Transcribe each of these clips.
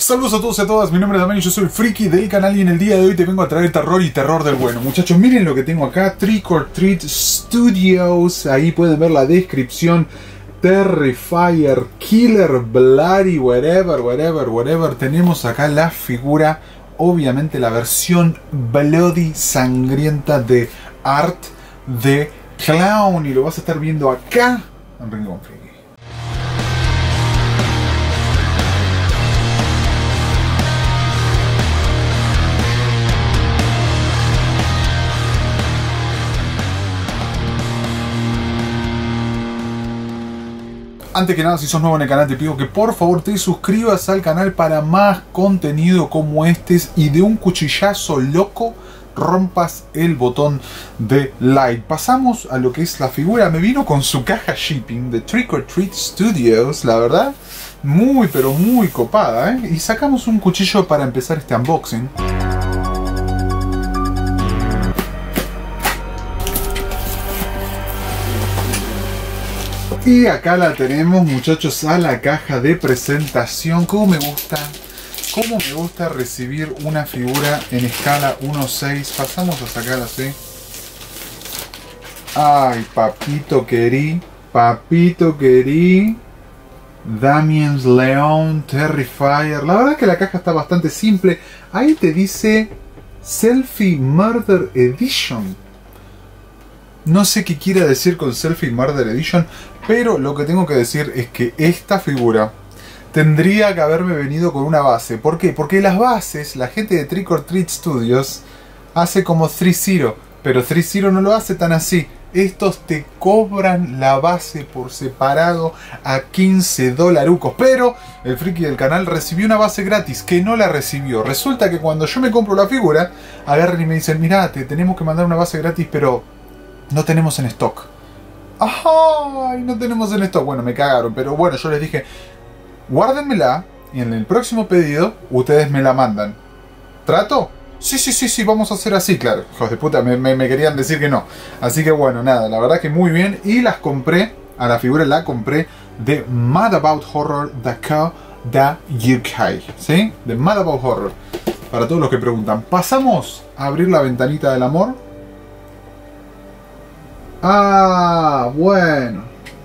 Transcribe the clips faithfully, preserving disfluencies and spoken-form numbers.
Saludos a todos y a todas, mi nombre es Damián y yo soy el Friki del canal y en el día de hoy te vengo a traer terror y terror del bueno. Muchachos, miren lo que tengo acá, Trick or Treat Studios, ahí pueden ver la descripción. Terrifier, Killer, Bloody, whatever, whatever, whatever. Tenemos acá la figura, obviamente la versión Bloody, sangrienta de Art the Clown. Y lo vas a estar viendo acá en Rincón Friki. Antes que nada, si sos nuevo en el canal, te pido que por favor te suscribas al canal para más contenido como este y de un cuchillazo loco rompas el botón de like. Pasamos a lo que es la figura. Me vino con su caja shipping de Trick or Treat Studios, la verdad, muy pero muy copada, ¿eh? Y sacamos un cuchillo para empezar este unboxing. Y acá la tenemos, muchachos, a la caja de presentación. Como me gusta, como me gusta recibir una figura en escala uno seis. Pasamos a sacar así. Ay, papito querí, papito querí. Damien's León, Terrifier. La verdad es que la caja está bastante simple. Ahí te dice Selfie Murder Edition. No sé qué quiere decir con Selfie Murder Edition, pero lo que tengo que decir es que esta figura tendría que haberme venido con una base. ¿Por qué? Porque las bases, la gente de Trick or Treat Studios hace como tres cero, pero tres cero no lo hace tan así. Estos te cobran la base por separado a quince dolarucos. Pero el friki del canal recibió una base gratis que no la recibió. Resulta que cuando yo me compro la figura, agarran y me dicen: mirá, te tenemos que mandar una base gratis, pero no tenemos en stock. ¡Ay! No tenemos en stock. Bueno, me cagaron. Pero bueno, yo les dije: guárdenmela y en el próximo pedido ustedes me la mandan. ¿Trato? Sí, sí, sí, sí, vamos a hacer así. Claro, hijos de puta, me, me, me querían decir que no. Así que bueno, nada, la verdad que muy bien. Y las compré, a la figura la compré de Mad About Horror de acá de U K. ¿Sí? De Mad About Horror. Para todos los que preguntan. Pasamos a abrir la ventanita del amor. Ah, bueno.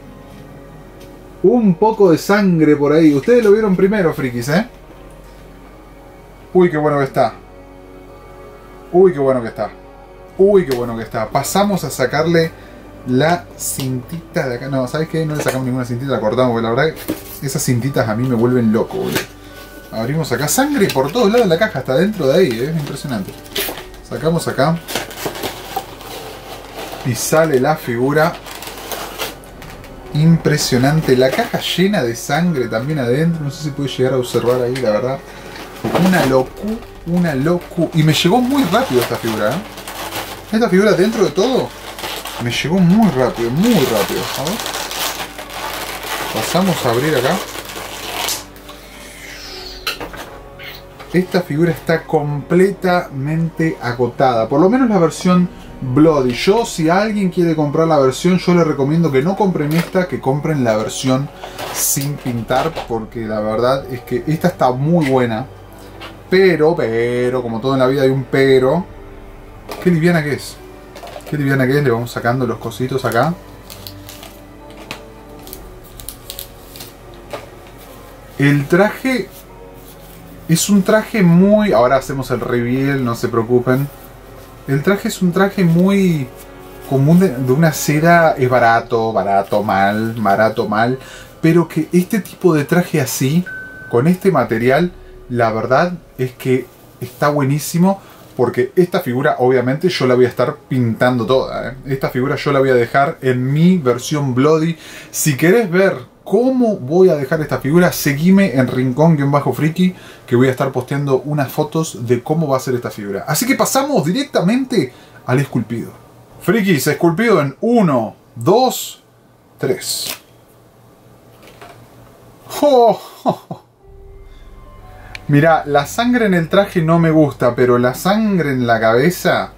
Un poco de sangre por ahí. Ustedes lo vieron primero, frikis, ¿eh? Uy, qué bueno que está. Uy, qué bueno que está. Uy, qué bueno que está. Pasamos a sacarle la cintita de acá. No, ¿sabes qué? No le sacamos ninguna cintita, la cortamos. Porque la verdad, esas cintitas a mí me vuelven loco, boludo. Abrimos acá. Sangre por todos lados de la caja. Hasta dentro de ahí, ¿eh? Es impresionante. Sacamos acá. Y sale la figura. Impresionante. La caja llena de sangre también adentro. No sé si puede llegar a observar ahí, la verdad. Una locu, una locu. Y me llegó muy rápido esta figura, ¿eh? Esta figura, dentro de todo, me llegó muy rápido, muy rápido. A ver. Pasamos a abrir acá. Esta figura está completamente agotada. Por lo menos la versión Bloody. Yo, si alguien quiere comprar la versión, yo le recomiendo que no compren esta, que compren la versión sin pintar, porque la verdad es que esta está muy buena. Pero, pero, como todo en la vida hay un pero. Qué liviana que es. Qué liviana que es. Le vamos sacando los cositos acá. El traje es un traje muy... Ahora hacemos el reveal, no se preocupen. El traje es un traje muy común de, de una seda. Es barato, barato, mal, barato, mal. Pero que este tipo de traje así, con este material, la verdad es que está buenísimo. Porque esta figura, obviamente, yo la voy a estar pintando toda, ¿eh? Esta figura yo la voy a dejar en mi versión Bloody. Si querés ver cómo voy a dejar esta figura, seguime en Rincón-Friki, que voy a estar posteando unas fotos de cómo va a ser esta figura. Así que pasamos directamente al esculpido. Frikis, esculpido en uno, dos, tres. ¡Oh! ¡Oh! ¡Oh! Mirá, la sangre en el traje no me gusta, pero la sangre en la cabeza...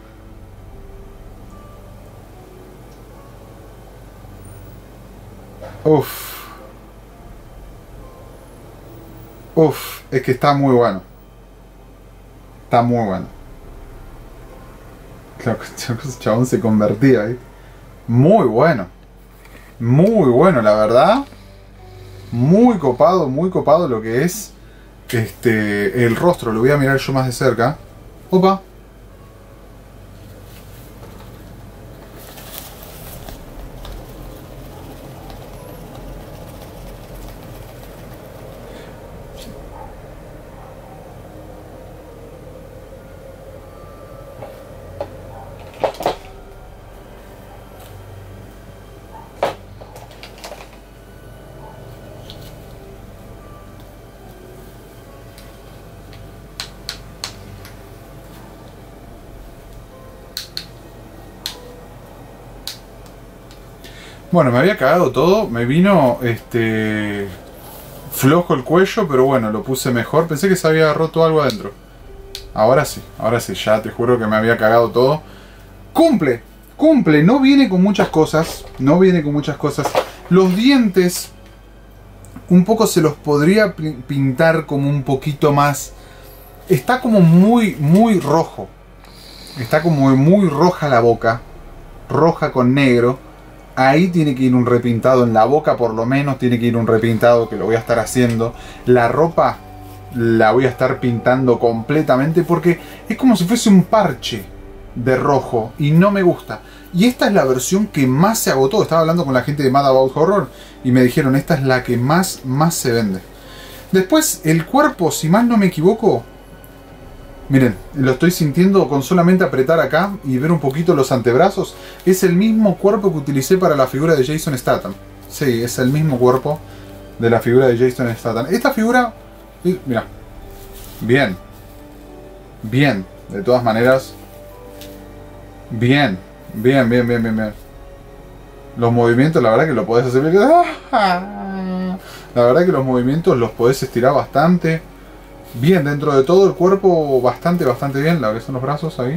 Uff. Uf, es que está muy bueno. Está muy bueno. Claro que el chabón se convertía ahí. Muy bueno. Muy bueno, la verdad. Muy copado, muy copado lo que es este el rostro. Lo voy a mirar yo más de cerca. Opa. Bueno, me había cagado todo, me vino este flojo el cuello, pero bueno, lo puse mejor. Pensé que se había roto algo adentro. Ahora sí, ahora sí, ya te juro que me había cagado todo. Cumple, cumple, no viene con muchas cosas, no viene con muchas cosas. Los dientes, un poco se los podría pintar como un poquito más. Está como muy, muy rojo. Está como muy roja la boca, roja con negro. Ahí tiene que ir un repintado en la boca, por lo menos tiene que ir un repintado, que lo voy a estar haciendo. La ropa la voy a estar pintando completamente porque es como si fuese un parche de rojo y no me gusta. Y esta es la versión que más se agotó. Estaba hablando con la gente de Mad About Horror y me dijeron, esta es la que más, más se vende. Después, el cuerpo, si mal no me equivoco, miren, lo estoy sintiendo con solamente apretar acá y ver un poquito los antebrazos. Es el mismo cuerpo que utilicé para la figura de Jason Statham. Sí, es el mismo cuerpo de la figura de Jason Statham. Esta figura, mira, bien, bien, de todas maneras, bien, bien, bien, bien, bien, bien. Los movimientos, la verdad que lo podés hacer bien. La verdad que los movimientos los podés estirar bastante. Bien, dentro de todo el cuerpo bastante, bastante bien. La que son los brazos ahí.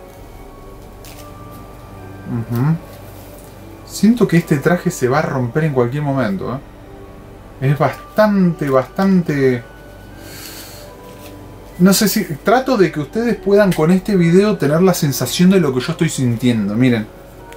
Uh-huh. Siento que este traje se va a romper en cualquier momento, ¿eh? Es bastante, bastante... No sé si... Trato de que ustedes puedan con este video tener la sensación de lo que yo estoy sintiendo. Miren.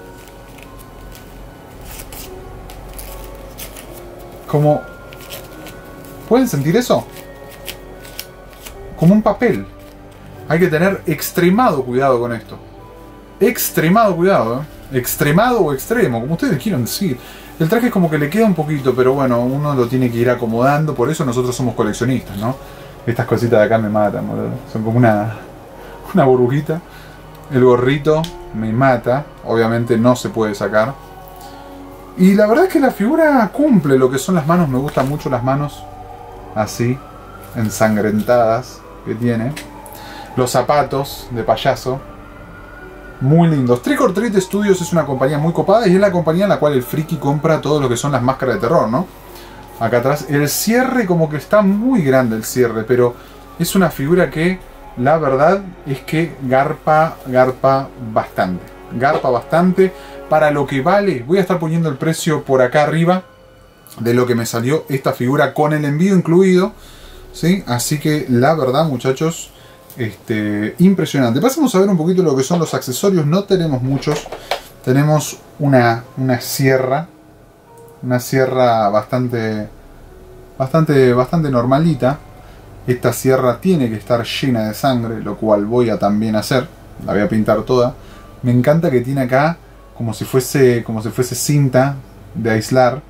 Como... ¿Pueden sentir eso? Como un papel. Hay que tener extremado cuidado con esto. Extremado cuidado, ¿eh? Extremado o extremo, como ustedes quieran decir. El traje es como que le queda un poquito, pero bueno, uno lo tiene que ir acomodando. Por eso nosotros somos coleccionistas, ¿no? Estas cositas de acá me matan, boludo. Son como una, una burbujita. El gorrito me mata. Obviamente no se puede sacar. Y la verdad es que la figura cumple lo que son las manos. Me gustan mucho las manos así, ensangrentadas que tiene. Los zapatos de payaso, muy lindos. Trick or Treat Studios es una compañía muy copada y es la compañía en la cual el friki compra todo lo que son las máscaras de terror, ¿no? Acá atrás, el cierre como que está muy grande el cierre, pero es una figura que la verdad es que garpa, garpa bastante. Garpa bastante para lo que vale. Voy a estar poniendo el precio por acá arriba de lo que me salió esta figura con el envío incluido, ¿sí? Así que la verdad, muchachos, este, impresionante. Pasemos a ver un poquito lo que son los accesorios. No tenemos muchos. Tenemos una, una sierra. Una sierra bastante, bastante, bastante normalita. Esta sierra tiene que estar llena de sangre, lo cual voy a también hacer. La voy a pintar toda. Me encanta que tiene acá como si fuese, como si fuese cinta de aislar.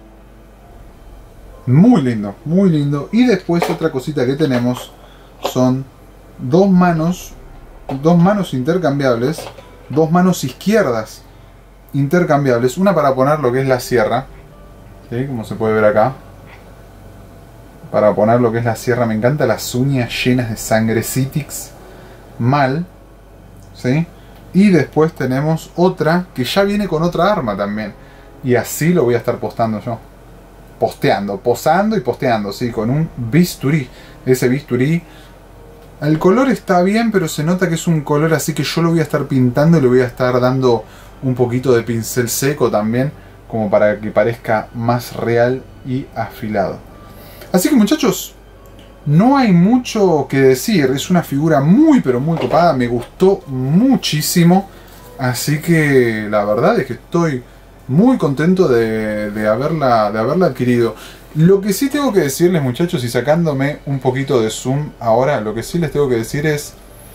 Muy lindo, muy lindo. Y después otra cosita que tenemos son dos manos, dos manos intercambiables, dos manos izquierdas intercambiables. Una para poner lo que es la sierra, ¿sí? Como se puede ver acá. Para poner lo que es la sierra. Me encantan las uñas llenas de sangre Citix. Mal, ¿sí? Y después tenemos otra que ya viene con otra arma también. Y así lo voy a estar postando yo. Posteando, posando y posteando, sí, con un bisturí. Ese bisturí, el color está bien, pero se nota que es un color así que yo lo voy a estar pintando y le voy a estar dando un poquito de pincel seco también, como para que parezca más real y afilado. Así que, muchachos, no hay mucho que decir. Es una figura muy pero muy copada. Me gustó muchísimo. Así que la verdad es que estoy muy contento de, de, haberla, de haberla adquirido. Lo que sí tengo que decirles, muchachos, y sacándome un poquito de zoom ahora, lo que sí les tengo que decir es...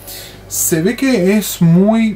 Se ve que es muy...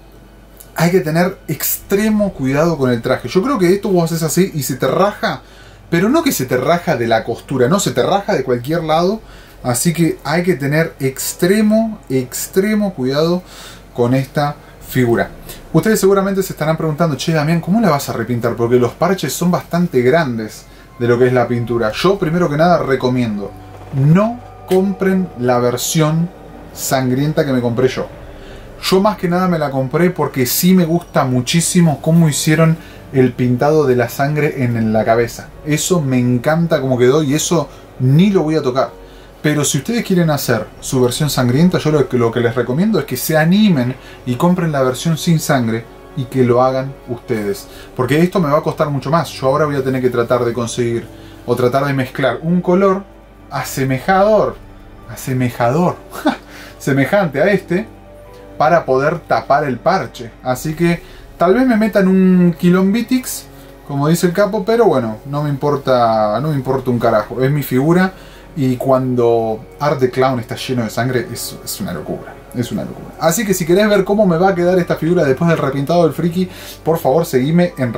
Hay que tener extremo cuidado con el traje. Yo creo que esto vos haces así y se te raja. Pero no que se te raja de la costura, no, se te raja de cualquier lado. Así que hay que tener extremo, extremo cuidado con esta figura. Ustedes seguramente se estarán preguntando, che, Damián, ¿cómo la vas a repintar? Porque los parches son bastante grandes de lo que es la pintura. Yo, primero que nada, recomiendo, no compren la versión sangrienta que me compré yo. Yo más que nada me la compré porque sí me gusta muchísimo cómo hicieron el pintado de la sangre en la cabeza. Eso me encanta cómo quedó y eso ni lo voy a tocar. Pero si ustedes quieren hacer su versión sangrienta, yo lo que, lo que les recomiendo es que se animen y compren la versión sin sangre y que lo hagan ustedes. Porque esto me va a costar mucho más. Yo ahora voy a tener que tratar de conseguir o tratar de mezclar un color asemejador, asemejador, semejante a este, para poder tapar el parche. Así que tal vez me metan un quilombitix, como dice el capo, pero bueno, no me importa, no me importa un carajo. Es mi figura y cuando Art the Clown está lleno de sangre es, es una locura. Es una locura. Así que si querés ver cómo me va a quedar esta figura después del repintado del Friki, por favor seguime en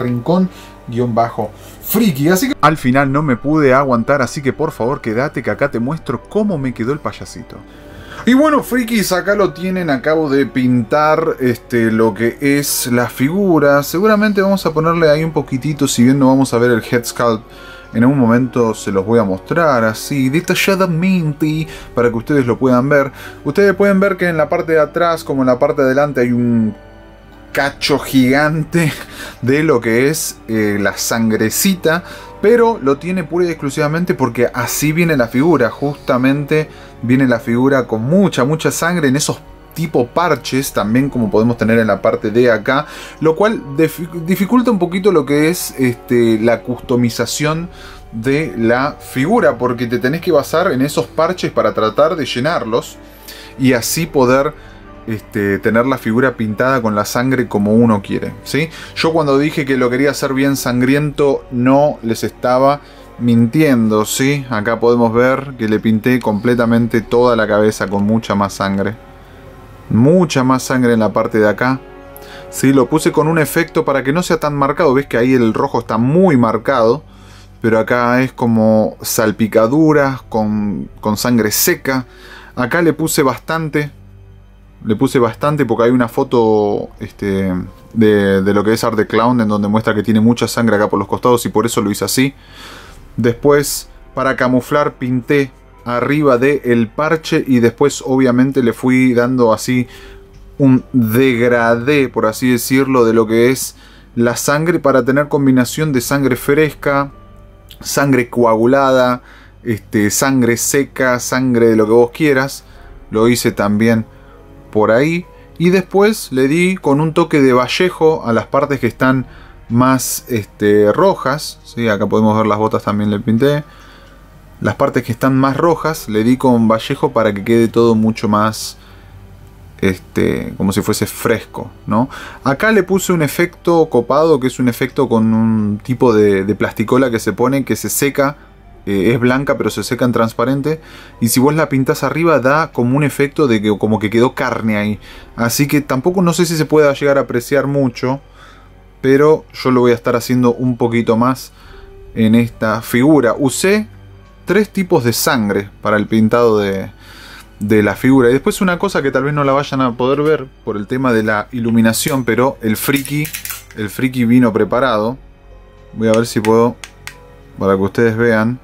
Rincón-Friki. Así que al final no me pude aguantar, así que por favor quédate que acá te muestro cómo me quedó el payasito. Y bueno, frikis, acá lo tienen, acabo de pintar este, lo que es la figura. Seguramente vamos a ponerle ahí un poquitito, si bien no vamos a ver el head sculpt. En un momento se los voy a mostrar así, detalladamente, para que ustedes lo puedan ver. Ustedes pueden ver que en la parte de atrás, como en la parte de adelante, hay un cacho gigante de lo que es eh, la sangrecita. Pero lo tiene pura y exclusivamente porque así viene la figura. Justamente viene la figura con mucha, mucha sangre en esos tipo parches, también como podemos tener en la parte de acá, lo cual dificulta un poquito lo que es este, la customización de la figura, porque te tenés que basar en esos parches para tratar de llenarlos y así poder este, tener la figura pintada con la sangre como uno quiere, ¿sí? Yo cuando dije que lo quería hacer bien sangriento no les estaba mintiendo, ¿sí? Acá podemos ver que le pinté completamente toda la cabeza con mucha más sangre. Mucha más sangre en la parte de acá. Sí, lo puse con un efecto para que no sea tan marcado. Ves que ahí el rojo está muy marcado, pero acá es como salpicaduras con, con sangre seca. Acá le puse bastante. Le puse bastante porque hay una foto este, de, de lo que es Art the Clown, en donde muestra que tiene mucha sangre acá por los costados y por eso lo hice así. Después, para camuflar, pinté arriba del parche y después obviamente le fui dando así un degradé, por así decirlo, de lo que es la sangre para tener combinación de sangre fresca, sangre coagulada, este, sangre seca, sangre de lo que vos quieras. Lo hice también por ahí y después le di con un toque de vallejo a las partes que están más este, rojas, ¿sí? Acá podemos ver las botas, también le pinté. Las partes que están más rojas le di con vallejo para que quede todo mucho más este, como si fuese fresco, ¿no? Acá le puse un efecto copado, que es un efecto con un tipo de, de plasticola que se pone, que se seca, eh, es blanca pero se seca en transparente, y si vos la pintás arriba da como un efecto de que como que quedó carne ahí. Así que tampoco no sé si se pueda llegar a apreciar mucho, pero yo lo voy a estar haciendo un poquito más en esta figura. Usé tres tipos de sangre para el pintado de, de la figura. Y después una cosa que tal vez no la vayan a poder ver por el tema de la iluminación, pero el friki, el friki vino preparado. Voy a ver si puedo, para que ustedes vean.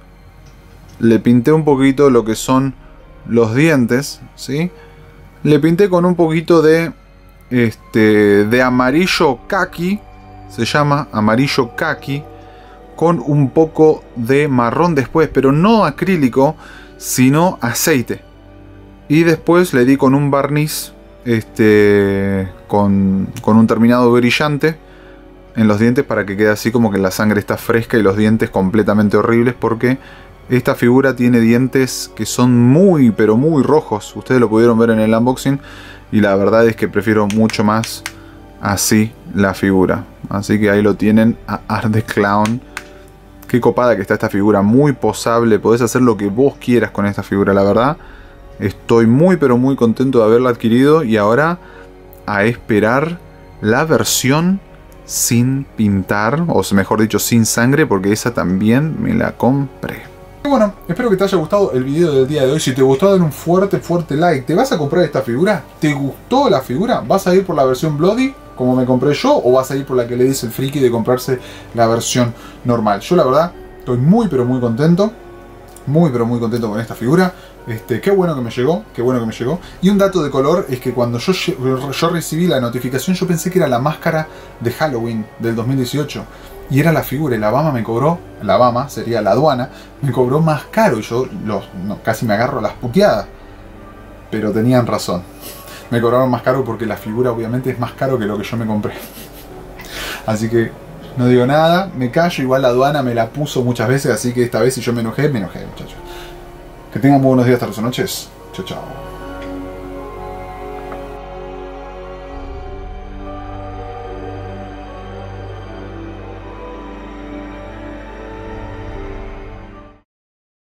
Le pinté un poquito lo que son los dientes, ¿sí? Le pinté con un poquito de, este, de amarillo kaki, se llama amarillo kaki, con un poco de marrón después, pero no acrílico, sino aceite. Y después le di con un barniz este, con, con un terminado brillante en los dientes para que quede así como que la sangre está fresca y los dientes completamente horribles, porque Esta figura tiene dientes que son muy, pero muy rojos. Ustedes lo pudieron ver en el unboxing. Y la verdad es que prefiero mucho más así la figura. Así que ahí lo tienen a Art the Clown. Qué copada que está esta figura. Muy posable. Podés hacer lo que vos quieras con esta figura, la verdad. Estoy muy, pero muy contento de haberla adquirido. Y ahora a esperar la versión sin pintar. O mejor dicho, sin sangre. Porque esa también me la compré. Y bueno, espero que te haya gustado el video del día de hoy. Si te gustó, dale un fuerte, fuerte like. ¿Te vas a comprar esta figura? ¿Te gustó la figura? ¿Vas a ir por la versión Bloody, como me compré yo? ¿O vas a ir por la que le dice el friki de comprarse la versión normal? Yo la verdad estoy muy, pero muy contento. Muy, pero muy contento con esta figura. Este, qué bueno que me llegó, qué bueno que me llegó. Y un dato de color es que cuando yo, yo recibí la notificación, yo pensé que era la máscara de Halloween del dos mil dieciocho. Y era la figura, y la Bama me cobró, la Bama sería la aduana, me cobró más caro. Y yo los, no, casi me agarro a las puteadas. Pero tenían razón. Me cobraron más caro porque la figura obviamente es más caro que lo que yo me compré. Así que no digo nada, me callo. Igual la aduana me la puso muchas veces, así que esta vez si yo me enojé, me enojé, muchachos. Que tengan muy buenos días, tardes o noches. Chao, chao.